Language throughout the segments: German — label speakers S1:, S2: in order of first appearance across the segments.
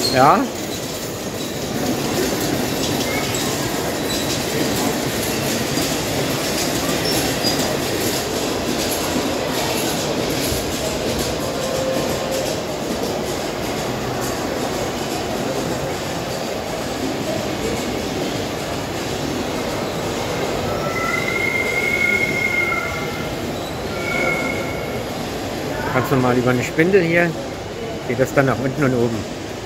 S1: Ja. Ganz normal über eine Spindel hier geht das dann nach unten und oben.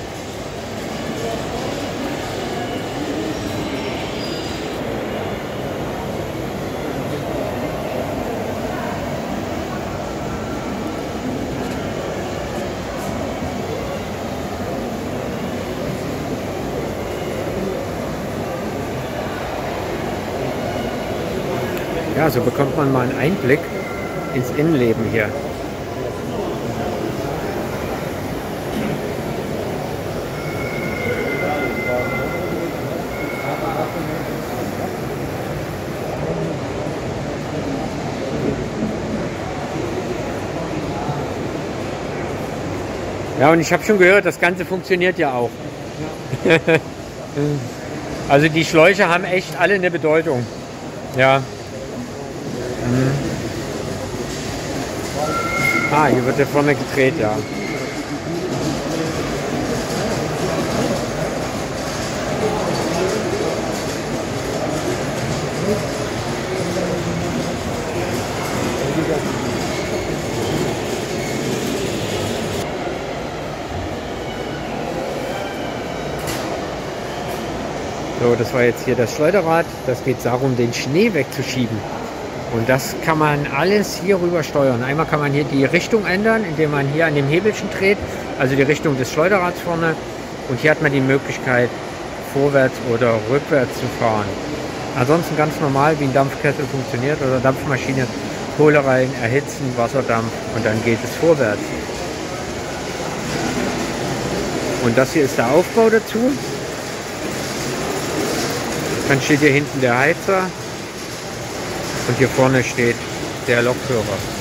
S1: Ja, so bekommt man mal einen Einblick ins Innenleben hier. Ja, und ich habe schon gehört, das Ganze funktioniert ja auch. Ja. Also die Schläuche haben echt alle eine Bedeutung. Ja. Ah, hier wird ja vorne gedreht, ja. So, das war jetzt hier das Schleuderrad. Das geht darum, den Schnee wegzuschieben. Und das kann man alles hier rüber steuern. Einmal kann man hier die Richtung ändern, indem man hier an dem Hebelchen dreht, also die Richtung des Schleuderrads vorne. Und hier hat man die Möglichkeit, vorwärts oder rückwärts zu fahren. Ansonsten ganz normal, wie ein Dampfkessel funktioniert oder Dampfmaschine. Kohle rein, erhitzen, Wasserdampf und dann geht es vorwärts. Und das hier ist der Aufbau dazu. Dann steht hier hinten der Heizer und hier vorne steht der Lokführer.